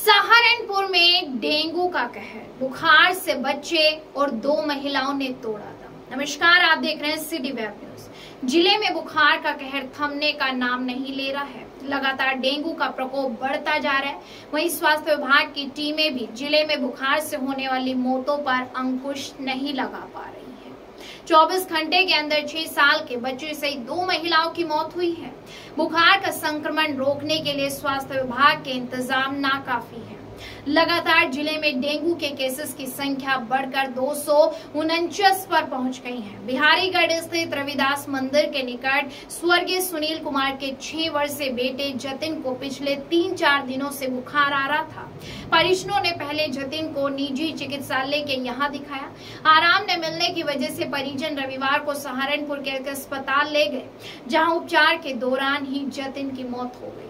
सहारनपुर में डेंगू का कहर, बुखार से बच्चे और 2 महिलाओं ने तोड़ा दम। नमस्कार, आप देख रहे हैं सिटी वेब न्यूज। जिले में बुखार का कहर थमने का नाम नहीं ले रहा है। लगातार डेंगू का प्रकोप बढ़ता जा रहा है। वहीं स्वास्थ्य विभाग की टीमें भी जिले में बुखार से होने वाली मौतों पर अंकुश नहीं लगा पा रही है। 24 घंटे के अंदर 6 साल के बच्चे सहित 2 महिलाओं की मौत हुई है। बुखार का संक्रमण रोकने के लिए स्वास्थ्य विभाग के इंतजाम नाकाफी है। लगातार जिले में डेंगू के केसेस की संख्या बढ़कर 249 पर पहुंच गई है। बिहारीगढ़ स्थित रविदास मंदिर के निकट स्वर्गीय सुनील कुमार के 6 वर्षीय बेटे जतिन को पिछले 3-4 दिनों से बुखार आ रहा था। परिजनों ने पहले जतिन को निजी चिकित्सालय के यहां दिखाया। आराम न मिलने की वजह से परिजन रविवार को सहारनपुर के अस्पताल ले गए, जहां उपचार के दौरान ही जतिन की मौत हो गई।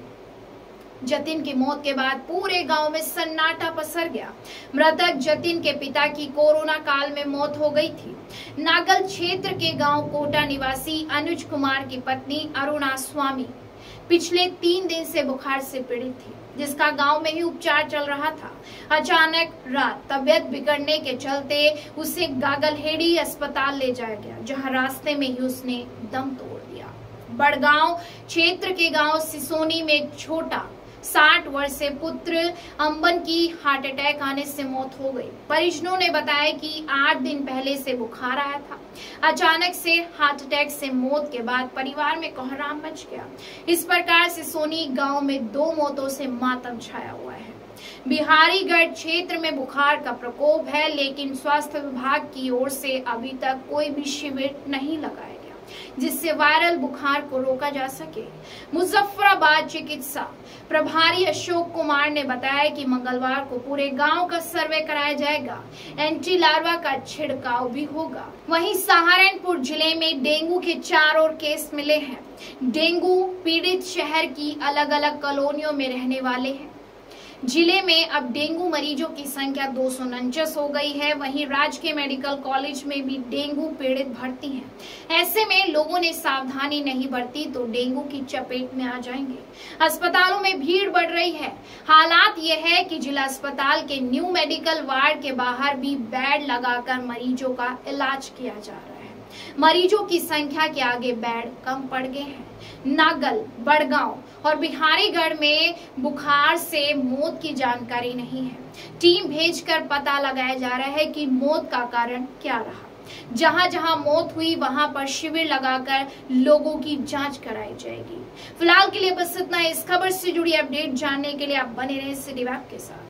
जतिन की मौत के बाद पूरे गांव में सन्नाटा पसर गया। मृतक जतिन के पिता की कोरोना काल में मौत हो गई थी। नागल क्षेत्र के गांव कोटा निवासी अनुज कुमार की पत्नी अरुणा स्वामी पिछले 3 दिन से बुखार से पीड़ित थी, जिसका गांव में ही उपचार चल रहा था। अचानक रात तबियत बिगड़ने के चलते उसे गागलहेड़ी अस्पताल ले जाया गया, जहां रास्ते में ही उसने दम तोड़ दिया। बड़गांव क्षेत्र के गांव सिसोनी में एक छोटा 60 वर्षीय पुत्र अंबन की हार्ट अटैक आने से मौत हो गई। परिजनों ने बताया कि 8 दिन पहले से बुखार आया था। अचानक से हार्ट अटैक से मौत के बाद परिवार में कोहराम मच गया। इस प्रकार से सोनी गांव में 2 मौतों से मातम छाया हुआ है। बिहारीगढ़ क्षेत्र में बुखार का प्रकोप है, लेकिन स्वास्थ्य विभाग की ओर से अभी तक कोई भी शिविर नहीं लगाया गया जिससे वायरल बुखार को रोका जा सके। मुजफ्फराबाद चिकित्सा प्रभारी अशोक कुमार ने बताया कि मंगलवार को पूरे गांव का सर्वे कराया जाएगा। एंटी लार्वा का छिड़काव भी होगा। वहीं सहारनपुर जिले में डेंगू के 4 और केस मिले हैं। डेंगू पीड़ित शहर की अलग-अलग कॉलोनियों में रहने वाले हैं। जिले में अब डेंगू मरीजों की संख्या 249 हो गई है। वहीं राजकीय मेडिकल कॉलेज में भी डेंगू पीड़ित भर्ती हैं। ऐसे में लोगों ने सावधानी नहीं बरती तो डेंगू की चपेट में आ जाएंगे। अस्पतालों में भीड़ बढ़ रही है। हालात यह है कि जिला अस्पताल के न्यू मेडिकल वार्ड के बाहर भी बेड लगाकर मरीजों का इलाज किया जा रहा है। मरीजों की संख्या के आगे बेड कम पड़ गए हैं। नागल, बड़गांव और बिहारीगढ़ में बुखार से मौत की जानकारी नहीं है। टीम भेजकर पता लगाया जा रहा है कि मौत का कारण क्या रहा। जहां जहां मौत हुई वहां पर शिविर लगाकर लोगों की जांच कराई जाएगी। फिलहाल के लिए बस इतना। इस खबर से जुड़ी अपडेट जानने के लिए आप बने रहें सिटी वेब के साथ।